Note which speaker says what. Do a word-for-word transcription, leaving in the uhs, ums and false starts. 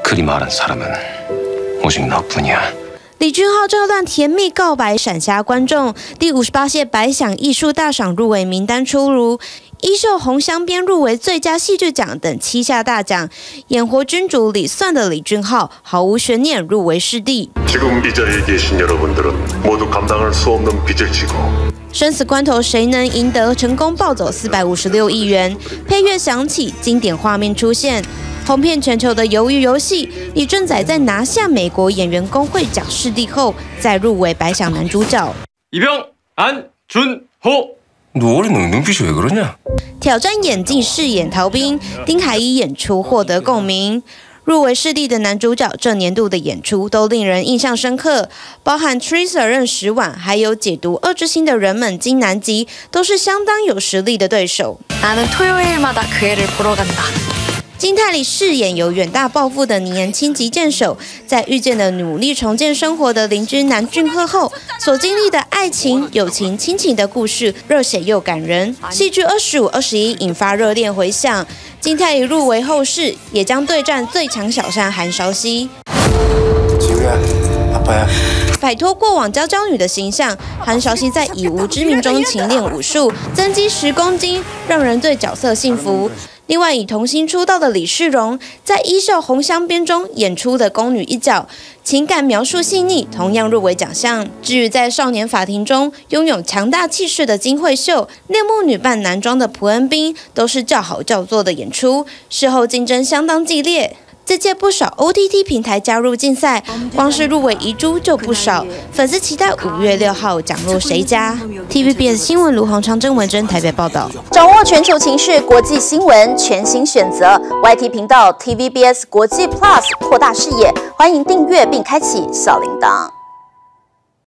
Speaker 1: 그리 말한 사람은 오직 너뿐이야.
Speaker 2: 李俊浩这段甜蜜告白闪瞎观众。第五十八届百想艺术大赏入围名单出炉，《衣袖红镶边》入围最佳戏剧奖等七项大奖。演活君主李算的李俊浩毫无悬念入围视帝。
Speaker 3: 지금 이 자리에 계신 여러분들은 모두 감당할 수 없는 빚을 지고.
Speaker 2: 生死关头谁能赢得？成功暴走四百五十六亿元。配乐响起，经典画面出现。 红遍全球的《鱿鱼游戏》，李正宰在拿下美国演员工会奖视帝后，再入围百想男主角。
Speaker 4: 이병 안준호
Speaker 1: 너 어린 놈 눈빛이 왜 그러냐?
Speaker 2: 挑战演技饰演逃兵，丁海寅演出获得共鸣。入围视帝的男主角，这年度的演出都令人印象深刻，包含 Teresa 任石婉，还有解读《恶之心》的人们金南吉，都是相当有实力的对手。
Speaker 5: 나는 토요일마다 그 애를 보러 간다.
Speaker 2: 金泰梨饰演有远大抱负的年轻击剑手，在遇见了努力重建生活的邻居南俊赫后，所经历的爱情、友情、亲情的故事，热血又感人。戏剧二十五、二十一引发热烈回响。金泰梨入围后世，也将对战最强小三韩韶熙。 摆脱过往娇娇女的形象，韩韶熙在以无之名中勤练武术，增肌十公斤，让人对角色信服。另外，以童星出道的李世荣，在《衣袖红镶边》中演出的宫女一角，情感描述细腻，同样入围奖项。至于在《少年法庭》中拥有强大气势的金惠秀，恋慕女扮男装的朴恩斌，都是叫好叫座的演出，事后竞争相当激烈。 这届不少 O T T 平台加入竞赛，光是入围遗珠就不少。粉丝期待五月六号奖落谁家 ？T V B S 新闻卢鸿昌、郑文珍台北报道。
Speaker 6: 掌握全球情势、国际新闻，全新选择 Y T 频道 T V B S 国际 Plus， 扩大视野。欢迎订阅并开启小铃铛。